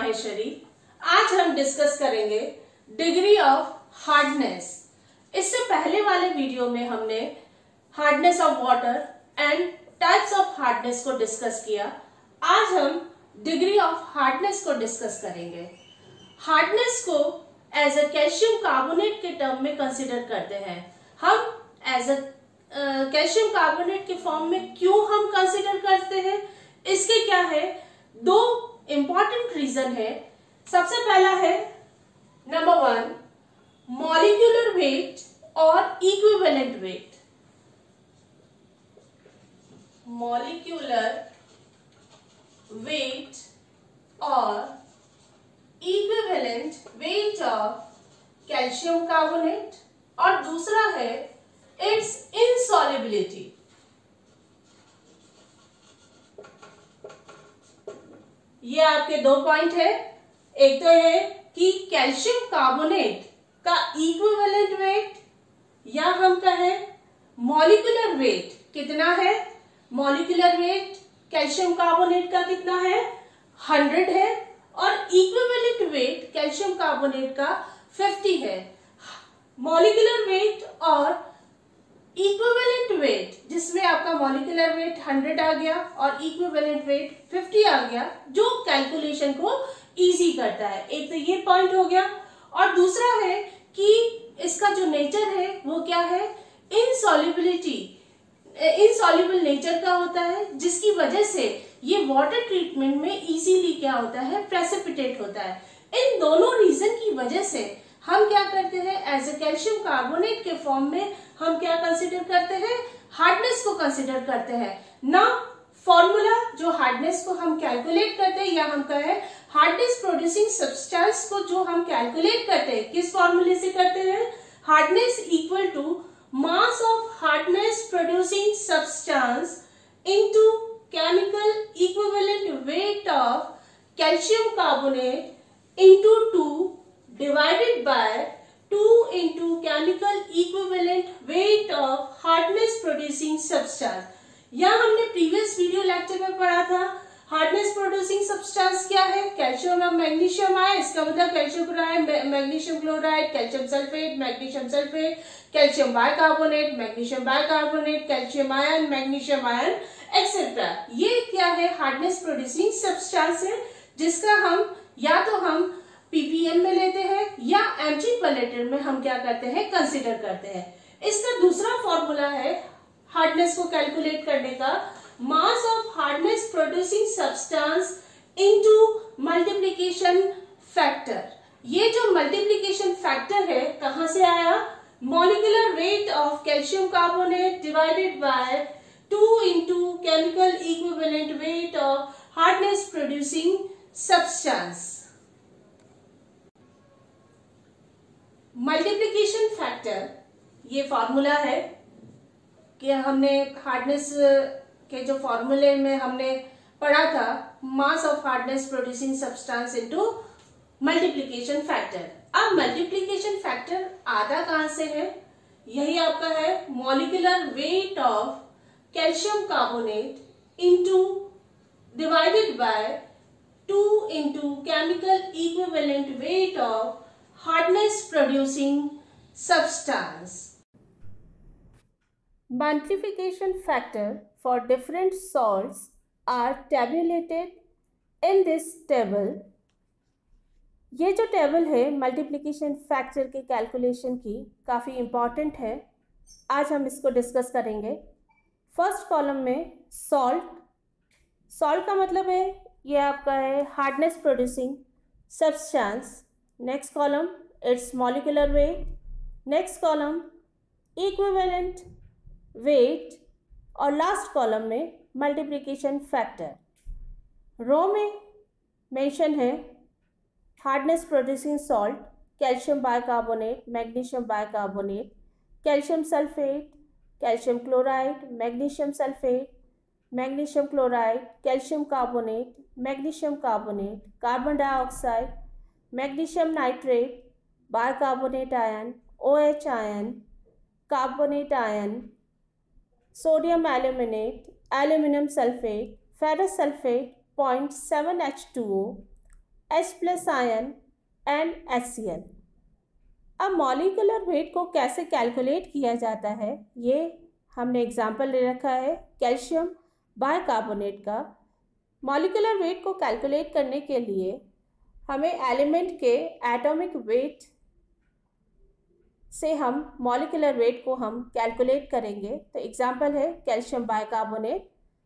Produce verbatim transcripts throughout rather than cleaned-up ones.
माहेश्वरी। आज हम डिस्कस करेंगे डिग्री ऑफ हार्डनेस। इससे पहले वाले वीडियो में हमने hardness of water and types of hardness को डिस्कस किया। आज हम डिग्री ऑफ हार्डनेस को डिस्कस करेंगे। हार्डनेस को एज अ कैल्शियम कार्बोनेट के टर्म में कंसिडर करते हैं। हम एज अ कैल्शियम कार्बोनेट के फॉर्म में क्यों हम कंसिडर करते हैं, इसके क्या है, दो इंपॉर्टेंट रीजन है। सबसे पहला है नंबर वन, मॉलिक्यूलर वेट और इक्विवेलेंट वेट। मॉलिक्यूलर वेट और equivalent weight of calcium carbonate, और दूसरा है इट्स इनसॉल्युबिलिटी। ये आपके दो पॉइंट है। एक तो है कि कैल्शियम कार्बोनेट का इक्विवेलेंट वेट या हम कहें मॉलिक्यूलर वेट कितना है। मॉलिक्यूलर वेट कैल्शियम कार्बोनेट का कितना है, हंड्रेड है, और इक्विवेलेंट वेट कैल्शियम कार्बोनेट का फिफ्टी है। मॉलिक्यूलर वेट और इक्विवेलेंट वेट, जिसमें आपका मॉलिक्यूलर वेट हंड्रेड आ गया और इक्विवेलेंट वेट फिफ्टी आ गया, जो कैलकुलेशन को इजी करता है। एक तो ये पॉइंट हो गया, और दूसरा है कि इसका जो नेचर है वो क्या है, इनसॉल्युबिलिटी, इनसॉल्युबल नेचर का होता है, जिसकी वजह से ये वाटर ट्रीटमेंट में इजीली क्या होता है, प्रेसिपिटेट होता है। इन दोनों रीजन की वजह से हम क्या करते हैं, एज ए कैल्शियम कार्बोनेट के फॉर्म में हम क्या कंसिडर करते हैं, हार्डनेस को कंसिडर करते हैं। ना फॉर्मूला जो हार्डनेस को हम कैलकुलेट करते हैं, या हम कहें हार्डनेस प्रोड्यूसिंग सब्सटेंस को जो हम कैलकुलेट करते हैं, किस फॉर्मूले से करते हैं, hardness equal to mass of hardness producing substance into chemical equivalent weight of calcium carbonate into two divided by two into chemical equivalent weight of hardness producing substance। यह हमने प्रीवियस वीडियो लेक्चर में पढ़ा था। Hardness producing substance क्या है, calcium और magnesium आए, इसका मतलब calcium chloride, magnesium chloride, calcium sulphate, magnesium sulphate, calcium bicarbonate, magnesium bicarbonate, calcium ion, magnesium ion, etcetera. ये क्या है, हार्डनेस प्रोड्यूसिंग सब्सटेंस है, जिसका हम या तो हम पीपीएम में लेते हैं या एमजी पर लीटर में हम क्या करते हैं, कंसीडर करते हैं। इसका दूसरा फॉर्मूला है हार्डनेस को कैलकुलेट करने का, mass of hardness producing substance into multiplication factor. ये जो मल्टीप्लिकेशन फैक्टर है कहां से आया, molecular weight of calcium carbonate divided by two into chemical equivalent weight of hardness producing substance. Multiplication factor ये फॉर्मूला है कि हमने हार्डनेस के जो फॉर्मूले में हमने पढ़ा था, mass of hardness producing substance into multiplication factor. अब मल्टीप्लिकेशन फैक्टर आधा कहां से है, यही आपका है molecular weight of calcium carbonate into divided by two into chemical equivalent weight of hardness producing substance। Multiplication factor for different salts are tabulated in this table। ये जो टेबल है मल्टीप्लिकेशन फैक्टर के कैलकुलेशन की, काफ़ी important है। आज हम इसको डिस्कस करेंगे। फर्स्ट कॉलम में सॉल्ट, सॉल्ट का मतलब है ये आपका है hardness producing substance. Next column its molecular weight, next column equivalent weight, और लास्ट कॉलम में मल्टीप्लिकेशन फैक्टर। रो में मेंशन है hardness producing salt, calcium bicarbonate, magnesium bicarbonate, calcium sulphate, calcium chloride, magnesium sulphate, magnesium chloride, calcium carbonate, magnesium carbonate, carbon dioxide, magnesium nitrate, bicarbonate ion, OH ion, carbonate ion, sodium aluminate, aluminium sulphate, ferrous sulphate point seven H two O, H plus ion and HCl। अब molecular weight को कैसे calculate किया जाता है, ये हमने example ले रखा है कैल्शियम बाइकार्बोनेट का। मॉलिक्यूलर वेट को कैलकुलेट करने के लिए हमें एलिमेंट के एटॉमिक वेट से हम मॉलिक्यूलर वेट को हम कैलकुलेट करेंगे। तो एग्जाम्पल है कैल्शियम बाइकार्बोनेट।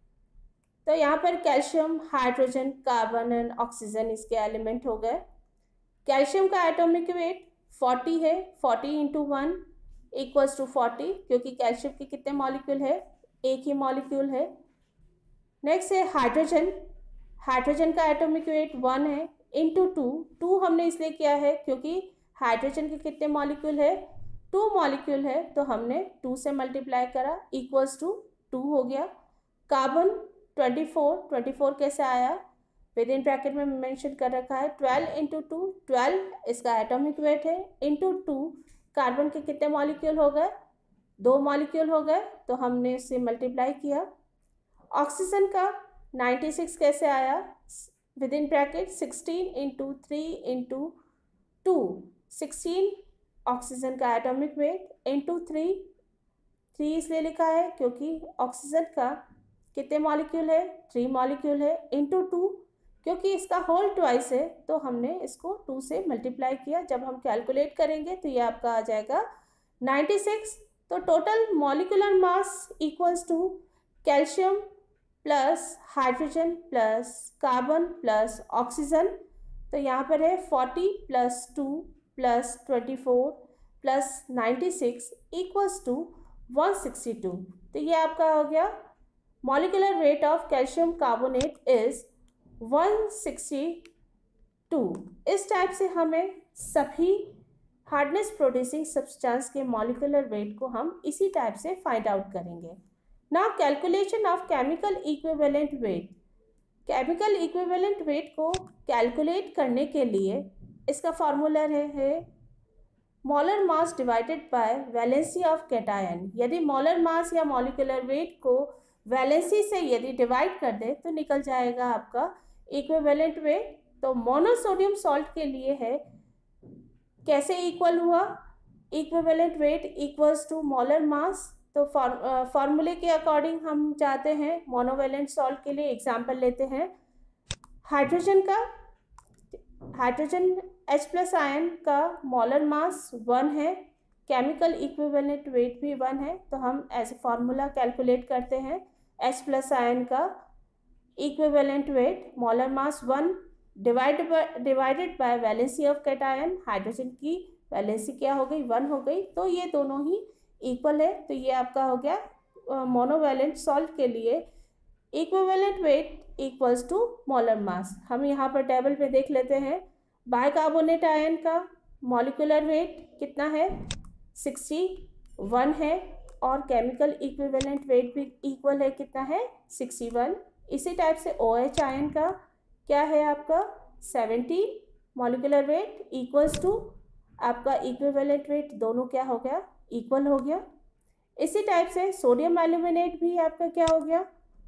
तो यहाँ पर calcium, hydrogen, carbon and oxygen इसके एलिमेंट हो गए। कैल्शियम का एटॉमिक वेट फोर्टी है, forty into one equals to forty, क्योंकि कैल्शियम के कितने मॉलिक्यूल है, एक ही मॉलिक्यूल है। नेक्स्ट है हाइड्रोजन। हाइड्रोजन का एटॉमिक वेट वन है इंटू टू। टू हमने इसलिए किया है क्योंकि हाइड्रोजन के कितने मॉलिक्यूल है, टू मॉलिक्यूल है, तो हमने टू से मल्टीप्लाई करा इक्वल्स टू टू हो गया। Carbon twenty four, twenty four कैसे आया, विद इन ब्रैकेट में मेंशन कर रखा है ट्वेल्व इंटू टू, ट्वेल्व इसका एटॉमिक वेट है, इंटू टू कार्बन के कितने मॉलिक्यूल हो गए, दो मॉलिक्यूल हो गए, तो हमने इससे मल्टीप्लाई किया। ऑक्सीजन का नाइन्टी सिक्स कैसे आया, within bracket sixteen into three into two, sixteen oxygen का atomic weight into three, three इसलिए लिखा है क्योंकि ऑक्सीजन का कितने मॉलिक्यूल है, थ्री मॉलिक्यूल है, इंटू टू क्योंकि इसका होल ट्वाइस है, तो हमने इसको टू से मल्टीप्लाई किया। जब हम कैलकुलेट करेंगे तो ये आपका आ जाएगा नाइन्टी सिक्स। तो total molecular mass equals to calcium plus hydrogen plus carbon plus oxygen. तो यहाँ पर है forty plus two plus twenty four plus ninety six equals to one sixty two. तो ये आपका हो गया molecular weight of calcium carbonate is one sixty two. इस टाइप से हमें सभी हार्डनेस प्रोड्यूसिंग सब्सटेंस के मॉलिक्यूलर वेट को हम इसी टाइप से फाइंड आउट करेंगे। Now calculation of chemical equivalent weight. Chemical equivalent weight को कैलकुलेट करने के लिए इसका फॉर्मूला है, है molar mass divided by valency of cation. यदि मोलर मास या मॉलिक्यूलर वेट को वैलेंसी से यदि डिवाइड कर दे तो निकल जाएगा आपका इक्विवेलेंट वेट। तो मोनोसोडियम सॉल्ट के लिए है, कैसे इक्वल हुआ, equivalent weight equals to molar mass. तो फॉर्मूले के अकॉर्डिंग हम जाते हैं मोनोवेलेंट सॉल्ट के लिए। एग्जांपल लेते हैं हाइड्रोजन का, हाइड्रोजन H प्लस आयन का मोलर मास वन है, केमिकल इक्विवेलेंट वेट भी वन है, तो हम ऐसे फार्मूला कैलकुलेट करते हैं H प्लस आयन का equivalent weight molar mass one divide divided by valency of cation. Hydrogen की वैलेंसी क्या हो गई, वन हो गई, तो ये दोनों ही इक्वल है। तो ये आपका हो गया मोनोवेलेंट सॉल्ट के लिए equivalent weight equals to molar mass. हम यहाँ पर टेबल पे देख लेते हैं बाइकार्बोनेट आयन का मॉलिक्यूलर वेट कितना है, सिक्सटी वन है, और केमिकल इक्विवेलेंट वेट भी इक्वल है, कितना है, सिक्सटी वन। इसी टाइप से OH आयन का क्या है आपका seventy molecular weight equals to आपका इक्विवेलेंट वेट, दोनों क्या हो गया, इक्वल हो गया। इसी टाइप से सोडियम एल्यूमिनेट भी आपका क्या हो गया,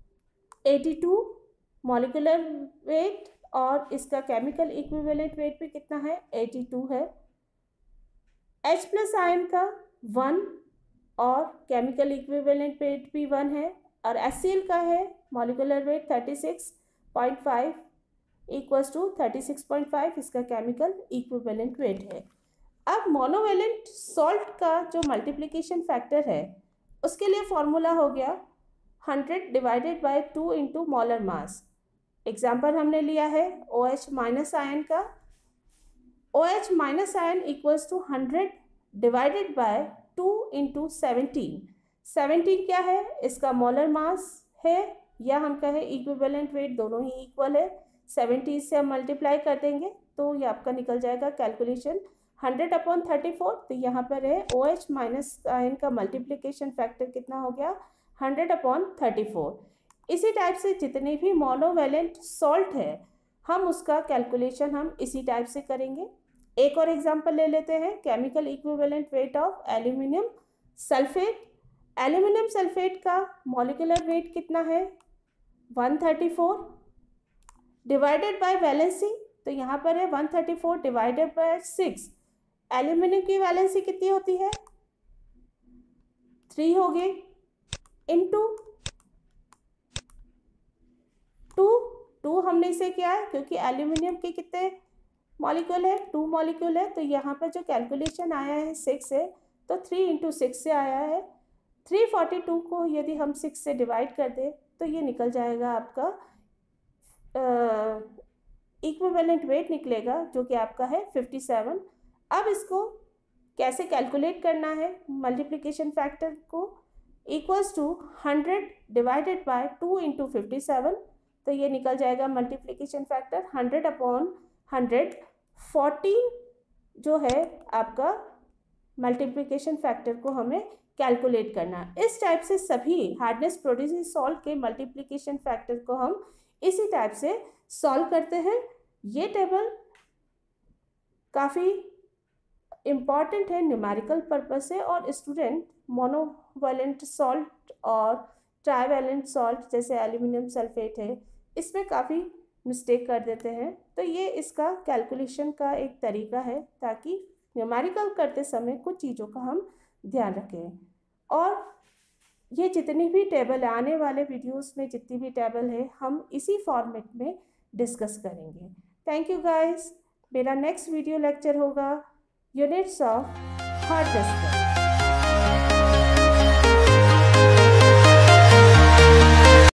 एटी टू मॉलिक्यूलर वेट, और इसका केमिकल इक्विवेलेंट वेट भी कितना है, एटी टू है। H प्लस आयन का वन और केमिकल इक्विवेलेंट वेट भी वन है, और HCl का है molecular weight thirty six point five equals to thirty six point five, इसका केमिकल इक्विवेलेंट वेट है। अब मोनोवेलेंट सॉल्ट का जो मल्टीप्लिकेशन फैक्टर है उसके लिए फॉर्मूला हो गया hundred divided by two into molar mass. Example हमने लिया है OH माइनस आयन का, OH minus ion equals to hundred divided by two into seventeen. Seventeen क्या है, इसका मोलर मास है, या हम कहें इक्विवेलेंट वेट, दोनों ही इक्वल है। सेवनटीन से हम मल्टीप्लाई कर देंगे तो ये आपका निकल जाएगा calculation hundred upon thirty four. तो यहाँ पर है OH माइनस आयन का मल्टीप्लिकेशन फैक्टर कितना हो गया, हंड्रेड अपॉन थर्टी फोर। इसी टाइप से जितने भी मोनोवेलेंट सॉल्ट है हम उसका कैलकुलेशन हम इसी टाइप से करेंगे। एक और एग्जांपल ले लेते हैं, chemical equivalent weight of aluminium sulphate. Aluminium sulphate का मॉलिक्यूलर वेट कितना है, one thirty four divided by valency. तो यहाँ पर है one thirty four divided by six. Aluminium की वैलेंसी कितनी होती है, थ्री होगी, इनटू टू, टू हमने इसे किया है क्योंकि एल्यूमिनियम के कितने मॉलिक्यूल है, टू मॉलिक्यूल है, तो यहाँ पर जो कैलकुलेशन आया है सिक्स है, तो थ्री इंटू सिक्स से आया है। थ्री फोर्टी टू को यदि हम सिक्स से डिवाइड कर दें तो ये निकल जाएगा आपका इक्विवेलेंट वेट निकलेगा, जो कि आपका है फिफ्टी सेवन। अब इसको कैसे कैलकुलेट करना है, मल्टीप्लिकेशन फैक्टर को equals to hundred divided by two into fifty seven, तो ये निकल जाएगा multiplication factor hundred upon hundred, fourteen जो है आपका मल्टीप्लिकेशन फैक्टर को हमें कैलकुलेट करना। इस टाइप से सभी हार्डनेस प्रोड्यूसिंग सॉल्ट के मल्टीप्लिकेशन फैक्टर को हम इसी टाइप से सॉल्व करते हैं। ये टेबल काफ़ी इम्पॉर्टेंट है न्यूमेरिकल पर्पज से, और स्टूडेंट मोनोवैलेंट सॉल्ट और ट्राइवैलेंट सॉल्ट जैसे एल्यूमिनियम सल्फेट है इसमें काफ़ी मिस्टेक कर देते हैं। तो ये इसका कैलकुलेशन का एक तरीका है ताकि न्यूमेरिकल करते समय कुछ चीज़ों का हम ध्यान रखें। और ये जितनी भी टेबल आने वाले वीडियोस में जितनी भी टेबल है हम इसी फॉर्मेट में डिस्कस करेंगे। Thank you guys. मेरा नेक्स्ट वीडियो लेक्चर होगा यूनिट्स ऑफ हार्डनेस पर।